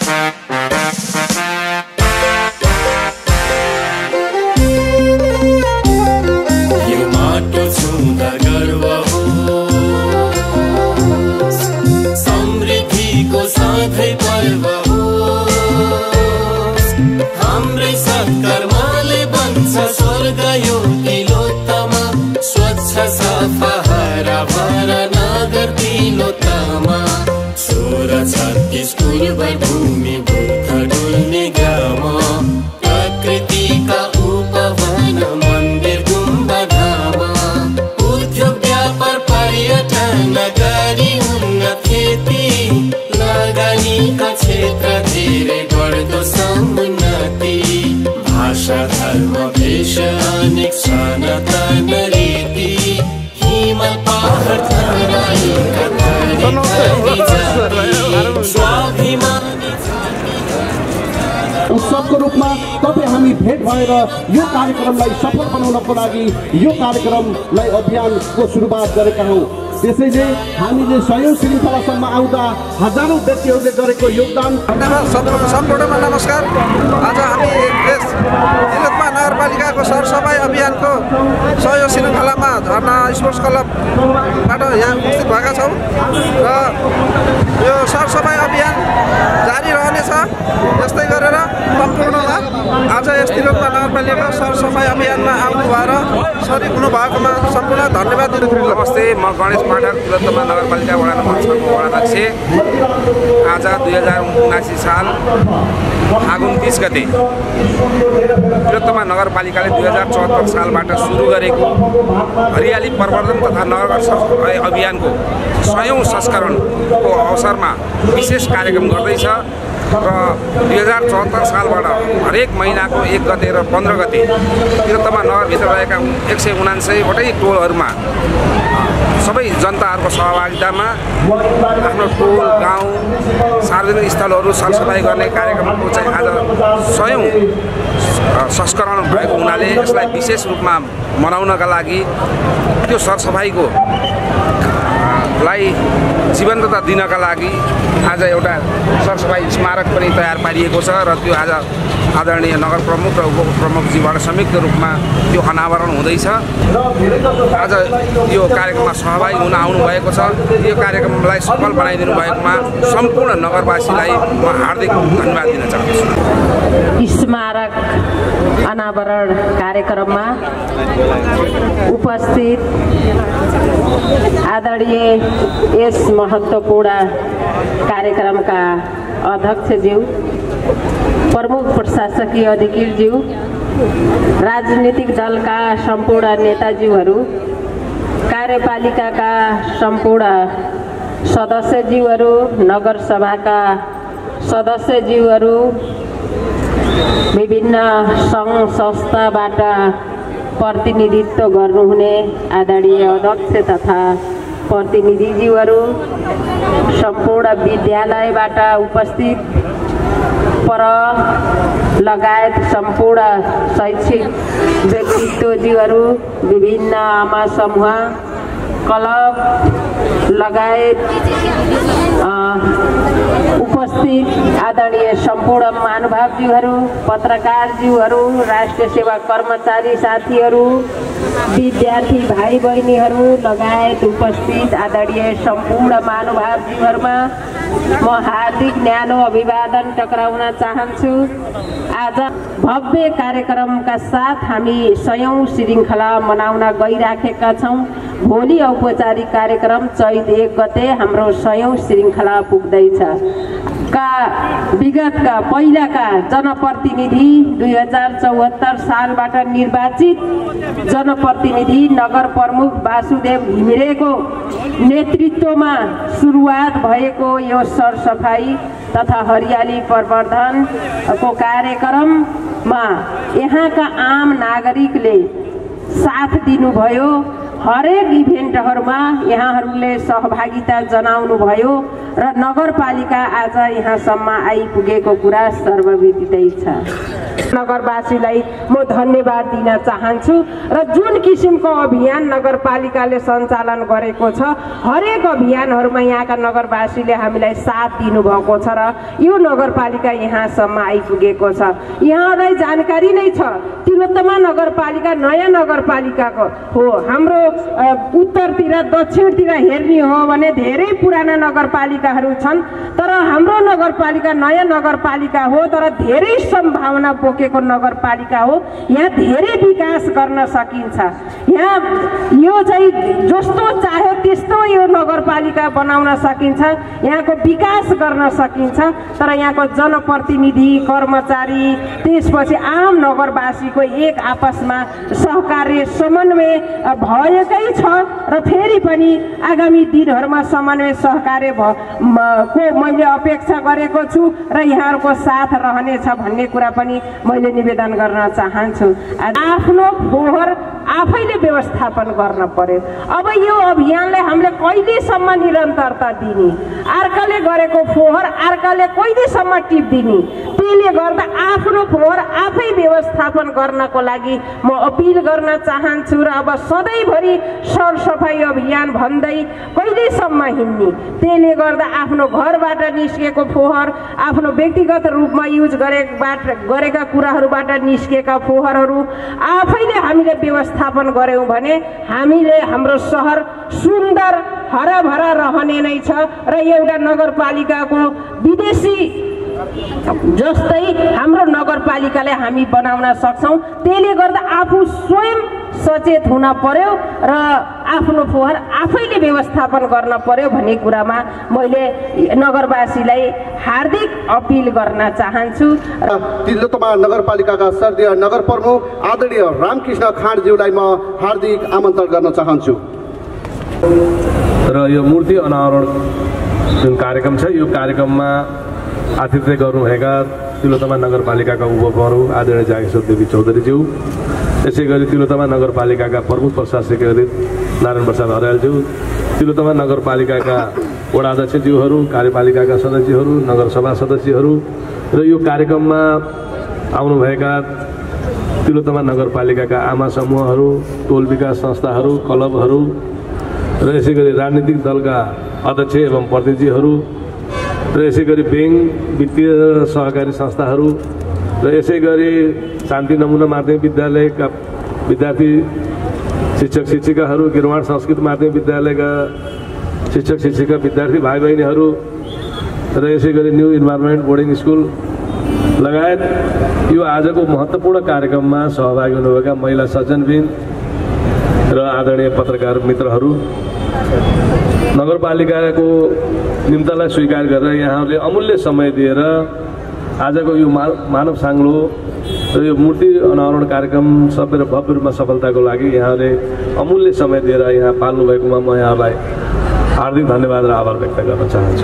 भूमि बुद्ध डुल्ने ग्राम प्रकृतिका उपवन मन्दिर गुम्बा धाम उद्योग व्यापार पर्यटन गरी उन्नत खेती लगानीका क्षेत्र धेरै बढ्दो समुन्नति भाषा धर्म भेष अनेक सनातन रीति हिमाल पहाड तराईका उत्सवको रूपमा तपाईँ हामी भेट भएर यो कार्यक्रमलाई सफल बनाउनको लागि यो कार्यक्रमलाई अभियानको सुरुवात गरेका हौँ। त्यसैले हामीले सहयोग श्रृङ्खलासम्म आउँदा हजारौं व्यक्तिहरूले गरेको योगदान सम्पूर्णमा नमस्कार। आज हामी तिलोत्तमा नगरपालिकाको सरसफाइ अभियानको सहयोग श्रृङ्खलामा झरना स्पोर्ट्स क्लबबाट यहाँ उपस्थित भएका छौँ र यो सरसफाइ अभियान जारी रहनेछ। यस्तै गरेर सम्पूर्णमा आज यस तिलोत्तमा नगरपालिकाको सरसफाइ अभियानमा आउनु भएर सरिक हुनुभएकोमा सम्पूर्ण धन्यवाद दिन चाहन्छु। नमस्ते, म गणेश पाठक, तिलोत्तमा नगरपालिका वडा नम्बर 6 को वडाध्यक्ष। आज 2079 साल फागुन 30 गते तिलोत्तमा नगरपालिकाले 2074 सालबाट सुरु गरेको हरियाली प्रवर्धन तथा नगर सफाइ अभियानको 100औं संस्करणको अवसरमा विशेष कार्यक्रम गर्दैछ र 2074 सालबाट हरेक महिनाको 1 गते र 15 गते तिलोत्तमा नगरभित्र रहेका 179 वटै टोलहरूमा सबै जनताहरूको सहभागितामा आफ्नो टोल गाउँ सार्वजनिक स्थलहरू सरसफाइ गर्ने कार्यक्रमको चाहिँ आज 100औं संस्करण भएको हुनाले यसलाई विशेष रूपमा मनाउनका लागि त्यो सरसफाइको लाई जीवन्तता दिनका लागि आज एउटा सरसफाइ स्मारक पनि तयार पारिएको छ र त्यो आज आदरणीय नगर प्रमुख र उपप्रमुखजीबाट संयुक्त रूपमा त्यो अनावरण हुँदैछ। आज यो कार्यक्रममा सहभागी हुन आउनु भएको छ। यो कार्यक्रमलाई सफल बनाइदिनु भएकोमा सम्पूर्ण नगरवासीलाई म हार्दिक धन्यवाद दिन चाहन्छु। स्मारक अनावरण कार्यक्रममा उपस्थित आदरणीय यस महत्त्वपूर्ण कार्यक्रमका अध्यक्षज्यू, प्रमुख प्रशासकीय अधिकारीज्यू, राजनीतिक दलका सम्पूर्ण नेताज्यूहरू, कार्यपालिकाका सम्पूर्ण सदस्यज्यूहरू, नगरसभाका सदस्यज्यूहरू, विभिन्न सङ्घ संस्थाबाट प्रतिनिधित्व गर्नुहुने आदरणीय अध्यक्ष तथा प्रतिनिधिज्यूहरू, सम्पूर्ण विद्यालयबाट उपस्थित पर लगायत सम्पूर्ण शैक्षिक व्यक्तित्वज्यूहरू, विभिन्न आमा समूह क्लब लगायत उपस्थित आदरणीय सम्पूर्ण महानुभावज्यूहरू, पत्रकारज्यूहरू, राष्ट्रिय सेवा कर्मचारी साथीहरू, विद्यार्थी भाइ बहिनीहरू लगायत उपस्थित आदरणीय सम्पूर्ण महानुभावज्यूहरूमा म हार्दिक न्यानो अभिवादन टक्राउन चाहन्छु। आज भव्य कार्यक्रमका साथ हामी 100औं श्रृङ्खला मनाउन गइराखेका छौँ। भोलि औपचारिक कार्यक्रम चैत 1 गते हाम्रो 100औं श्रृङ्खला पुग्दैछ। विगतका पहिलाका जनप्रतिनिधि 2074 सालबाट निर्वाचित जनप्रतिनिधि नगर प्रमुख वासुदेव घिमिरेको नेतृत्वमा सुरुवात भएको यो सरसफाई तथा हरियाली प्रवर्धनको कार्यक्रममा यहाँका आम नागरिकले साथ दिनुभयो। हरेक इभेन्टहरूमा यहाँहरूले सहभागिता जनाउनु भयो। र नगरपालिका आज यहाँसम्म आइपुगेको कुरा सर्वविदितै छ। नगरवासीलाई म धन्यवाद दिन चाहन्छु र जुन किसिमको अभियान नगरपालिकाले सञ्चालन गरेको छ हरेक अभियानहरूमा यहाँका नगरवासीले हामीलाई साथ दिनुभएको छ र यो नगरपालिका यहाँसम्म आइपुगेको छ। यहाँलाई जानकारी नै छ तिलोत्तमा नगरपालिका नयाँ नगरपालिकाको हो। हाम्रो उत्तरतिर दक्षिणतिर हेर्ने हो भने धेरै पुराना नगरपालिकाहरू छन्, तर हाम्रो नगरपालिका नयाँ नगरपालिका हो, तर धेरै सम्भावना बोकेको नगरपालिका हो। यहाँ धेरै विकास गर्न सकिन्छ। यहाँ यो चाहिँ जस्तो चाह्यो त्यस्तो यो नगरपालिका बनाउन सकिन्छ, यहाँको विकास गर्न सकिन्छ। तर यहाँको जनप्रतिनिधि, कर्मचारी, त्यसपछि आम नगरवासीको एक आपसमा सहकार्य समन्वय भएकै छ र फेरि पनि आगामी दिनहरूमा समन्वय सहकार्य को मैले अपेक्षा गरेको छु र यहाँहरूको साथ रहनेछ भन्ने कुरा पनि मैले निवेदन गर्न चाहन्छु। आफ्नो फोहोर आफैले व्यवस्थापन गर्न पर्यो। अब यो अभियानलाई हामीले कहिलेसम्म निरन्तरता दिने, अर्काले गरेको फोहोर अर्काले कहिलेसम्म टिप्दिने, त्यसले गर्दा आफ्नो फोहोर आफै व्यवस्थापन गर्नको लागि म अपिल गर्न चाहन्छु। र अब सधैँभरि सरसफाइ अभियान भन्दै कहिलेसम्म हिँड्ने, त्यसले गर्दा आफ्नो घरबाट निस्केको फोहोर, आफ्नो व्यक्तिगत रूपमा युज गरेका कुराहरूबाट निस्केका फोहोरहरू आफैले हामीले व्यवस्थापन गऱ्यौँ भने हामीले हाम्रो सहर सुन्दर हराभरा रहने नै छ र एउटा नगरपालिकाको विदेशी जस्तै हाम्रो नगरपालिकालाई हामी बनाउन सक्छौँ। त्यसले गर्दा आफू स्वयं सचेत हुन पर्यो र आफ्नो फोहोर आफैले व्यवस्थापन गर्न पर्यो भन्ने कुरामा मैले नगरवासीलाई हार्दिक अपिल गर्न चाहन्छु। तिलोत्तमा नगरपालिकाका सर्दीय नगर प्रमुख आदरणीय रामकृष्ण खाँडज्यूलाई म हार्दिक आमन्त्रण गर्न चाहन्छु। र यो मूर्ति अनावरण जुन कार्यक्रम छ यो कार्यक्रममा आतिथ्य गर्नुभएका तिलोत्तमा नगरपालिकाका उपप्रमुख आदरणीय जागेश्वर देवी चौधरीज्यू, त्यसै गरी तिलोत्तमा नगरपालिकाका प्रमुख प्रशासकीय अधिकारी नारायण प्रसाद अर्यालज्यू, तिलोत्तमा नगरपालिकाका वडा अध्यक्षज्यूहरू, कार्यपालिकाका सदस्यहरू, नगरसभा सदस्यहरू र यो कार्यक्रममा आउनुभएका तिलोत्तमा नगरपालिकाका आमा समूहहरू, टोल विकास संस्थाहरू, क्लबहरू र यसै गरी राजनीतिक दलका अध्यक्ष एवं प्रतिनिधिहरू र यसै गरी ब्याङ्क, वित्तीय सहकारी संस्थाहरू र यसै गरी शान्ति नमुना माध्यमिक विद्यालयका विद्यार्थी शिक्षक शिक्षिकाहरू, गिरवाड संस्कृत माध्यमिक विद्यालयका शिक्षक शिक्षिका विद्यार्थी भाइ बहिनीहरू र यसै गरी न्यू इन्भाइरोमेन्ट बोर्डिङ स्कुल लगायत यो आजको महत्त्वपूर्ण कार्यक्रममा सहभागी हुनुभएका महिला सज्जनबिन र आदरणीय पत्रकार मित्रहरू, नगरपालिकाको निम्तालाई स्वीकार गरेर यहाँहरूले अमूल्य समय दिएर आजको यो मानव साङ्लो र यो मूर्ति अनावरण कार्यक्रम सबै र भव्य रूपमा सफलताको लागि यहाँहरूले अमूल्य समय दिएर यहाँ पाल्नु भएकोमा म यहाँलाई हार्दिक धन्यवाद र आभार व्यक्त गर्न चाहन्छु।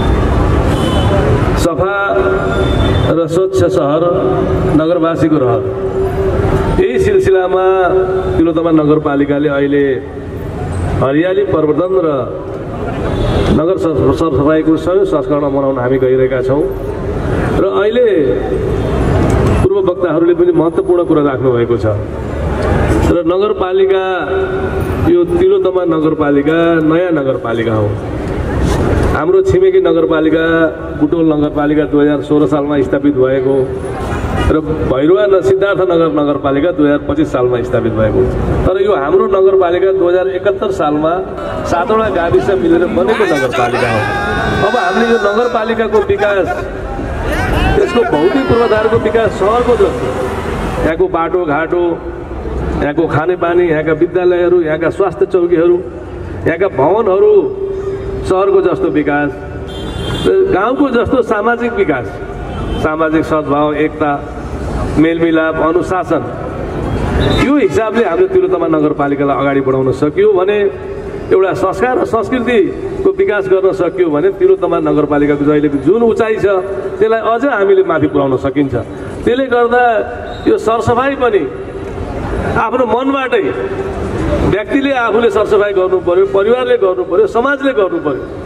सफा र स्वच्छ सहर नगरवासीको रहर, यही सिलसिलामा तिलोत्तमा नगरपालिकाले अहिले हरियाली प्रवर्धन र नगर सरसफाइको संयुक्त संस्करण मनाउन हामी गइरहेका छौँ र अहिले पूर्व वक्ताहरूले पनि महत्त्वपूर्ण कुरा राख्नु भएको छ र नगरपालिका यो तिलोत्तमा नगरपालिका नयाँ नगरपालिका हो। हाम्रो छिमेकी नगरपालिका बुटोल नगरपालिका 2016 सालमा स्थापित भएको र भैरुवा सिद्धार्थ नगरपालिका 2025 सालमा स्थापित भएको, तर यो हाम्रो नगरपालिका 2071 सालमा 7वटा गाविस मिलेर बनेको नगरपालिका हो। अब हामीले यो नगरपालिकाको विकास, यसको भौतिक पूर्वाधारको विकास सहरको जस्तो यहाँको बाटोघाटो, यहाँको खानेपानी, यहाँका विद्यालयहरू, यहाँका स्वास्थ्य चौकीहरू, यहाँका भवनहरू सहरको जस्तो विकास, गाउँको जस्तो सामाजिक विकास, सामाजिक सद्भाव, एकता, मेलमिलाप, अनुशासन, यो हिसाबले हामीले तिलोत्तमा नगरपालिकालाई अगाडि बढाउन सक्यो भने, एउटा संस्कार र संस्कृतिको विकास गर्न सक्यो भने तिलोत्तमा नगरपालिकाको अहिलेको जुन उचाइ छ त्यसलाई अझ हामीले माथि पुर्याउन सकिन्छ। त्यसले गर्दा यो सरसफाइ पनि आफ्नो मनबाटै व्यक्तिले आफूले सरसफाइ गर्नु पर्यो, परिवारले गर्नु पर्यो, समाजले गर्नु पर्यो।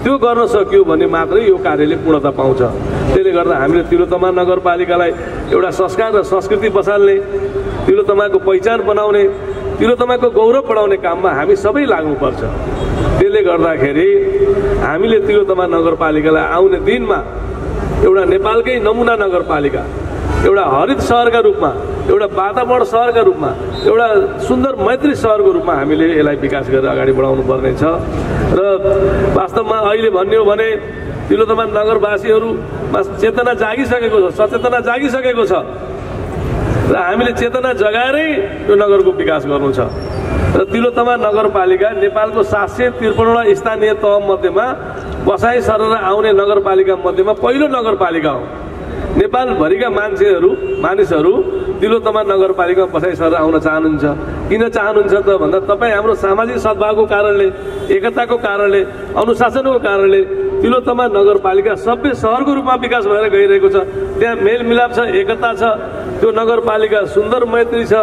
त्यो गर्न सकियो भने मात्रै यो कार्यले पूर्णता पाउँछ। त्यसले गर्दा हामीले तिलोत्तमा नगरपालिकालाई एउटा संस्कार र संस्कृति बसाल्ने, तिलोत्तमाको पहिचान बनाउने, तिलोत्तमाको गौरव बढाउने काममा हामी सबै लाग्नुपर्छ। त्यसले गर्दाखेरि हामीले तिलोत्तमा नगरपालिकालाई आउने दिनमा एउटा नेपालकै नमुना नगरपालिका, एउटा हरित सहरका रूपमा, एउटा वातावरण सहरका रूपमा, एउटा सुन्दर मैत्री सहरको रूपमा हामीले यसलाई विकास गरेर अगाडि बढाउनु पर्ने छ। र वास्तवमा अहिले भन्ने हो भने तिलोत्तमा नगरवासीहरूमा चेतना जागिसकेको छ, सचेतना जागिसकेको छ र हामीले चेतना जगाएरै यो नगरको विकास गर्नु छ। र तिलोत्तमा नगरपालिका नेपालको 753 स्थानीय तह मध्येमा बसाइ सरेर आउने नगरपालिका मध्येमा पहिलो नगरपालिका हो। नेपालभरिका मानिसहरू तिलोत्तमा नगरपालिकामा बसाइ सरेर आउन चाहनुहुन्छ। किन चाहनुहुन्छ त भन्दा तपाईँ हाम्रो सामाजिक सद्भावको कारणले, एकताको कारणले, अनुशासनको कारणले तिलोत्तमा नगरपालिका सभ्य सहरको रूपमा विकास भएर गइरहेको छ। त्यहाँ मेलमिलाप छ, एकता छ, त्यो नगरपालिका सुन्दर मैत्री छ,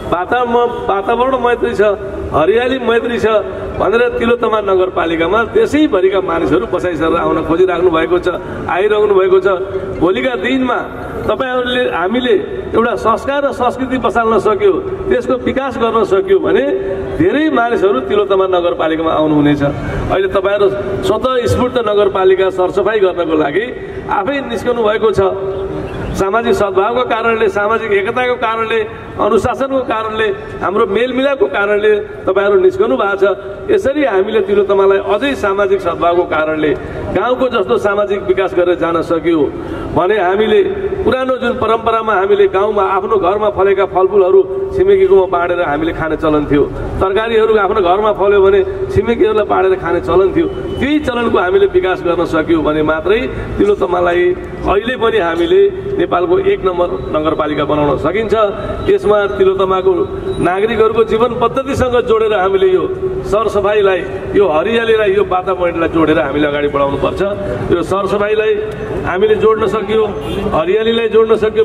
वातावरण मैत्री छ, हरियाली मैत्री छ भनेर तिलोत्तमा नगरपालिकामा देशैभरिका मानिसहरू बसाइ सरेर आउन खोजिराख्नु भएको छ, आइरहनु भएको छ। भोलिका दिनमा तपाईँहरूले हामीले एउटा संस्कार र संस्कृति बसाल्न सक्यो, त्यसको विकास गर्न सक्यो भने धेरै मानिसहरू तिलोत्तमा नगरपालिकामा आउनुहुनेछ। अहिले तपाईँहरू स्वतः स्फूर्त नगरपालिका सरसफाइ गर्नको लागि आफै निस्कनु भएको छ। सामाजिक सद्भावको कारणले, सामाजिक एकताको कारणले, अनुशासनको कारणले, हाम्रो मेलमिलापको कारणले तपाईँहरू निस्कनु भएको छ। यसरी हामीले तिलोत्तमालाई अझै सामाजिक सद्भावको कारणले गाउँको जस्तो सामाजिक विकास गरेर जान सक्यो भने हामीले पुरानो जुन परम्परामा हामीले गाउँमा आफ्नो घरमा फलेका फलफुलहरू छिमेकीकोमा बाँडेर हामीले खाने चलन थियो, तरकारीहरू आफ्नो घरमा फल्यो भने छिमेकीहरूलाई बाँडेर खाने चलन थियो, त्यही चलनको हामीले विकास गर्न सक्यो भने मात्रै तिलोत्तमालाई अहिले पनि हामीले नेपालको 1 नम्बर नगरपालिका बनाउन सकिन्छ। यसमा तिलोत्तमाको नागरिकहरूको जीवन पद्धतिसँग जोडेर हामीले यो सरसफाइलाई, यो हरियालीलाई, यो वातावरणलाई जोडेर हामीले अगाडि बढाउनुपर्छ। यो सरसफाइलाई हामीले जोड्न सक्यो, हरियालीलाई जोड्न सक्यो,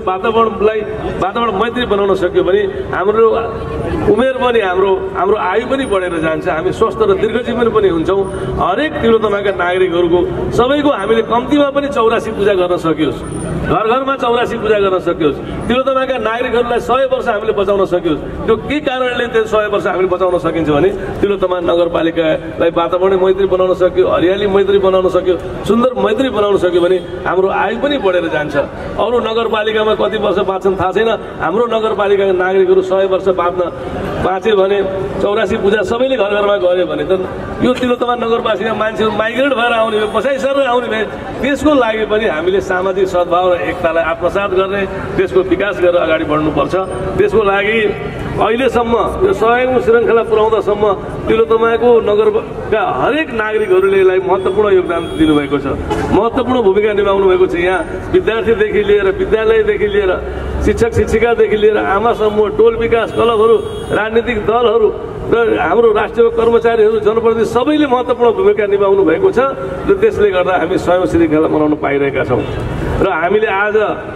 वातावरण मैत्री बनाउन सक्यो भने हाम्रो उमेर पनि, हाम्रो आयु पनि बढेर जान्छ, हामी स्वस्थ र दीर्घजीवन पनि हुन्छौँ। हरेक तिलोत्तमाका नागरिकहरूको सबैको हामीले कम्तीमा पनि 84 पूजा गर्न सकियोस्, घर घरमा 84 पूजा गर्न सकियोस्, तिलोत्तमाका नागरिकहरूलाई 100 वर्ष हामीले बचाउन सकियोस्। त्यो के कारणले त्यो 100 वर्ष हामीले बचाउन सकिन्छ भने तिलोत्तमा नगरपालिकालाई वातावरण मैत्री बनाउन सक्यो, हरियाली मैत्री बनाउन सक्यो, सुन्दर मैत्री बनाउन सक्यो भने हाम्रो आयु पनि बढेर जान्छ। अरू नगरपालिकामा कति वर्ष बाँच्छन् थाहा छैन, हाम्रो नगरपालिकाका नागरिकहरू 100 वर्ष बाँच्यो भने 84 पूजा सबैले घर घरमा गऱ्यो भने त यो तिलोत्तमा नगरवासीका मान्छेहरू माइग्रेट भएर आउने भए, बसाइ सरेर आउने भए, त्यसको लागि पनि हामीले सामाजिक सद्भाव र एकतालाई आत्मसात गर्ने, त्यसको विकास गरेर अगाडि बढ्नुपर्छ। त्यसको लागि अहिलेसम्म यो 100औं श्रृङ्खला पुर्याउँदासम्म तिलोत्तमाको नगरका हरेक नागरिकहरूले यसलाई महत्त्वपूर्ण योगदान दिनुभएको छ, महत्त्वपूर्ण भूमिका निभाउनु भएको छ। यहाँ विद्यार्थीदेखि लिएर, विद्यालयदेखि लिएर, शिक्षक शिक्षिकादेखि लिएर, आमा समूह, टोल विकास क्लबहरू, राजनीतिक दलहरू र हाम्रो राष्ट्रिय कर्मचारीहरू, जनप्रतिनिधि सबैले महत्त्वपूर्ण भूमिका निभाउनु भएको छ र त्यसले गर्दा हामी 100औं श्रृङ्खला मनाउन पाइरहेका छौँ। र हामीले आज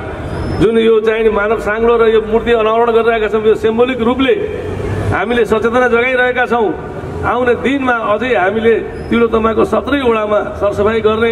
जुन यो चाहिँ मानव साङ्लो र यो मूर्ति अनावरण गरिरहेका छौँ, यो सिम्बोलिक रूपले हामीले सचेतना जगाइरहेका छौँ। आउने दिनमा अझै हामीले तिलोत्तमाको 17 वडामा सरसफाइ गर्ने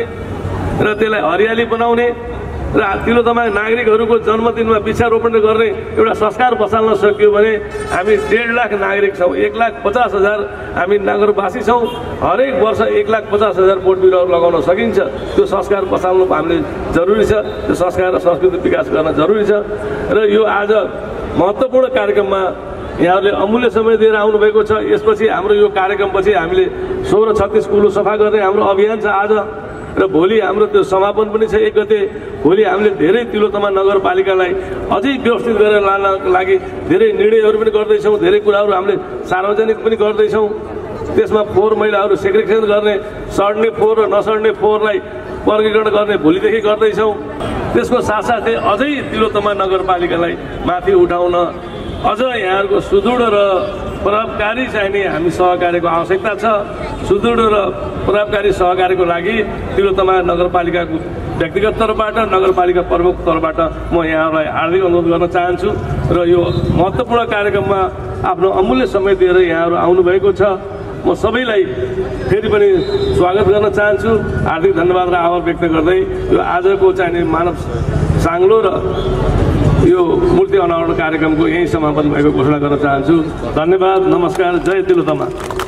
र त्यसलाई हरियाली बनाउने र तिलोत्तमा नागरिकहरूको जन्मदिनमा वृक्षारोपण गर्ने एउटा संस्कार बसाल्न सक्यो भने हामी 1.5 लाख नागरिक छौँ, 1,50,000 हामी नगरवासी छौँ। हरेक वर्ष 1,50,000 बोट बिरुवा लगाउन सकिन्छ। त्यो संस्कार बसाल्नु हामीले जरुरी छ, त्यो संस्कार र संस्कृति विकास गर्न जरुरी छ। र यो आज महत्त्वपूर्ण कार्यक्रममा यहाँहरूले अमूल्य समय दिएर आउनुभएको छ। यसपछि हाम्रो यो कार्यक्रमपछि हामीले 1636 कुलो सफा गर्ने हाम्रो अभियान छ आज, र भोलि हाम्रो त्यो समापन पनि छ 1 गते। भोलि हामीले धेरै तिलोत्तमा नगरपालिकालाई अझै व्यवस्थित गरेर लानको लागि धेरै निर्णयहरू पनि गर्दैछौँ, धेरै कुराहरू हामीले सार्वजनिक पनि गर्दैछौँ। त्यसमा फोहोर मैलाहरू सेग्रिगेसन गर्ने, सड्ने फोहोर र नसड्ने फोहोरलाई वर्गीकरण गर्ने भोलिदेखि गर्दैछौँ। त्यसको साथसाथै अझै तिलोत्तमा नगरपालिकालाई माथि उठाउन अझ यहाँहरूको सुदृढ र प्रभावकारी चाहिने हामी सहकार्यको आवश्यकता छ। सुदृढ र प्रभावकारी सहकार्यको लागि तिलोत्तमा नगरपालिकाको व्यक्तिगत तर्फबाट, नगरपालिका प्रमुख तर्फबाट म यहाँहरूलाई हार्दिक अनुरोध गर्न चाहन्छु। र यो महत्त्वपूर्ण कार्यक्रममा आफ्नो अमूल्य समय दिएर यहाँहरू आउनुभएको छ। म सबैलाई फेरि पनि स्वागत गर्न चाहन्छु। हार्दिक धन्यवाद र आभार व्यक्त गर्दै यो आजको चाहिने मानव साङ्लो र यो मूर्ति अनावरण कार्यक्रमको यही समापन भएको घोषणा गर्न चाहन्छु। धन्यवाद, नमस्कार, जय तिलोत्तमा।